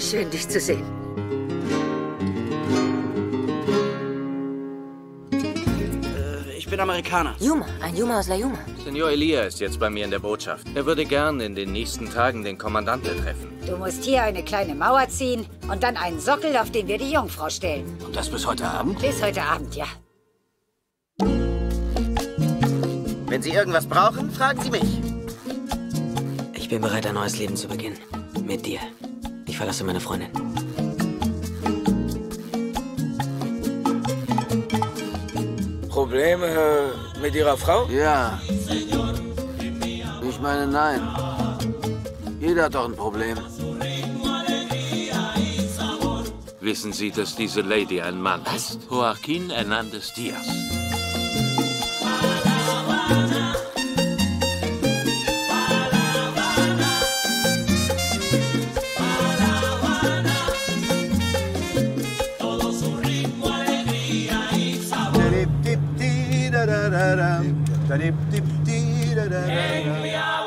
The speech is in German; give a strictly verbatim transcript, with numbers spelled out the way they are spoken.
Schön, dich zu sehen. Äh, ich bin Amerikaner. Yuma, ein Yuma aus La Yuma. Senor Elia ist jetzt bei mir in der Botschaft. Er würde gern in den nächsten Tagen den Kommandanten treffen. Du musst hier eine kleine Mauer ziehen und dann einen Sockel, auf den wir die Jungfrau stellen. Und das bis heute Abend? Bis heute Abend, ja. Wenn Sie irgendwas brauchen, fragen Sie mich. Ich bin bereit, ein neues Leben zu beginnen. Mit dir. Ich verlasse meine Freundin. Probleme mit Ihrer Frau? Ja. Ich meine, nein. Jeder hat doch ein Problem. Wissen Sie, dass diese Lady ein Mann ist? Joaquin Hernandez Diaz. Da-dip-dip-di-da-da-da-da. Da-dip-dip-di-da-da-da-da.